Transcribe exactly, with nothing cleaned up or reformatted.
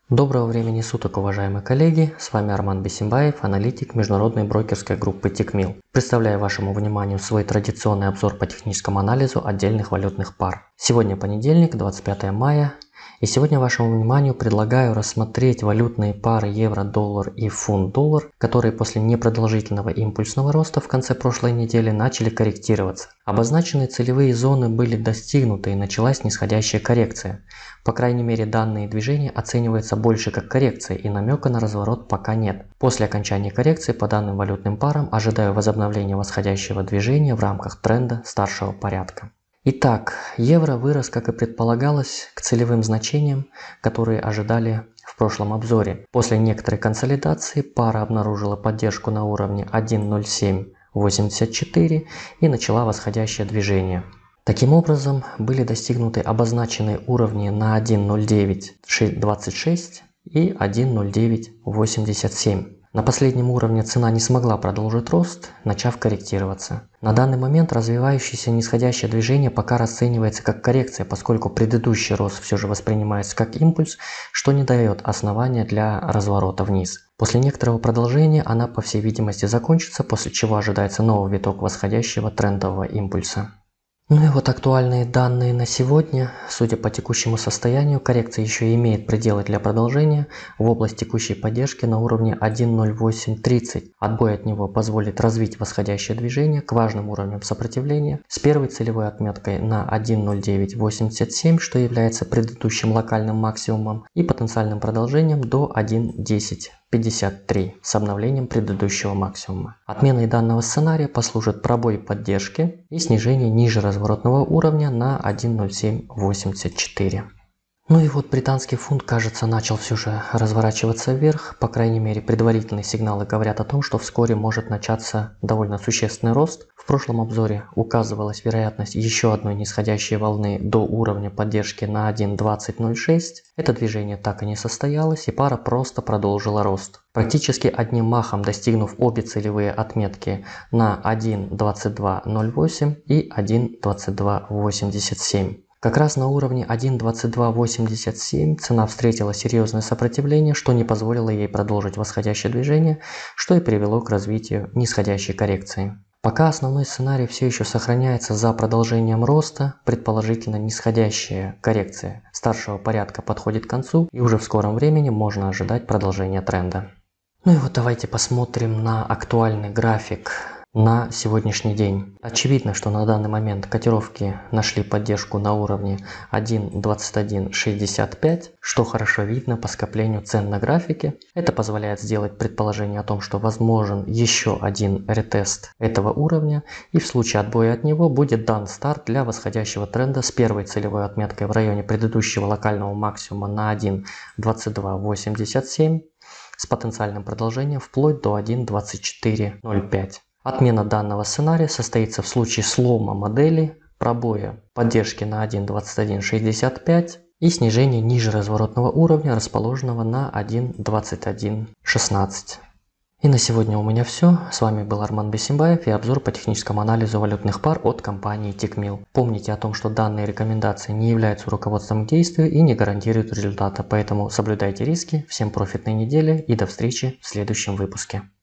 Доброго времени суток, уважаемые коллеги, с вами Арман Бисимбаев, аналитик международной брокерской группы Тикмил. Представляю вашему вниманию свой традиционный обзор по техническому анализу отдельных валютных пар. Сегодня понедельник, двадцать пятое мая, и сегодня вашему вниманию предлагаю рассмотреть валютные пары евро-доллар и фунт-доллар, которые после непродолжительного импульсного роста в конце прошлой недели начали корректироваться. Обозначенные целевые зоны были достигнуты и началась нисходящая коррекция. По крайней мере, данные движения оцениваются больше как коррекция, и намека на разворот пока нет. После окончания коррекции по данным валютным парам ожидаю возобновления восходящего движения в рамках тренда старшего порядка. Итак, евро вырос, как и предполагалось, к целевым значениям, которые ожидали в прошлом обзоре. После некоторой консолидации пара обнаружила поддержку на уровне один ноль семь восемьдесят четыре и начала восходящее движение. Таким образом, были достигнуты обозначенные уровни на один ноль девять двадцать шесть и один ноль девять восемьдесят семь. На последнем уровне цена не смогла продолжить рост, начав корректироваться. На данный момент развивающееся нисходящее движение пока расценивается как коррекция, поскольку предыдущий рост все же воспринимается как импульс, что не дает основания для разворота вниз. После некоторого продолжения она, по всей видимости, закончится, после чего ожидается новый виток восходящего трендового импульса. Ну и вот актуальные данные на сегодня. Судя по текущему состоянию, коррекция еще имеет пределы для продолжения в область текущей поддержки на уровне один ноль восемь тридцать. Отбой от него позволит развить восходящее движение к важным уровням сопротивления с первой целевой отметкой на один ноль девять восемьдесят семь, что является предыдущим локальным максимумом, и потенциальным продолжением до один десять пятьдесят три с обновлением предыдущего максимума. Отменой данного сценария послужит пробой поддержки и снижение ниже разворотного уровня на один ноль семь восемьдесят четыре. Ну и вот британский фунт, кажется, начал все же разворачиваться вверх. По крайней мере, предварительные сигналы говорят о том, что вскоре может начаться довольно существенный рост. В прошлом обзоре указывалась вероятность еще одной нисходящей волны до уровня поддержки на один двадцать ноль шесть. Это движение так и не состоялось, и пара просто продолжила рост, практически одним махом достигнув обе целевые отметки на один двадцать два ноль восемь и один двадцать два восемьдесят семь. Как раз на уровне один двадцать два восемьдесят семь цена встретила серьезное сопротивление, что не позволило ей продолжить восходящее движение, что и привело к развитию нисходящей коррекции. Пока основной сценарий все еще сохраняется за продолжением роста, предположительно нисходящая коррекция старшего порядка подходит к концу, и уже в скором времени можно ожидать продолжения тренда. Ну и вот давайте посмотрим на актуальный график на сегодняшний день. Очевидно, что на данный момент котировки нашли поддержку на уровне один двадцать один шестьдесят пять, что хорошо видно по скоплению цен на графике. Это позволяет сделать предположение о том, что возможен еще один ретест этого уровня, и в случае отбоя от него будет дан старт для восходящего тренда с первой целевой отметкой в районе предыдущего локального максимума на один двадцать два восемьдесят семь с потенциальным продолжением вплоть до один двадцать четыре ноль пять. Отмена данного сценария состоится в случае слома модели, пробоя поддержки на один двадцать один шестьдесят пять и снижения ниже разворотного уровня, расположенного на один двадцать один шестнадцать. И на сегодня у меня все. С вами был Арман Бисимбаев и обзор по техническому анализу валютных пар от компании Тикмил. Помните о том, что данные рекомендации не являются руководством к действию и не гарантируют результата, поэтому соблюдайте риски. Всем профитной недели и до встречи в следующем выпуске.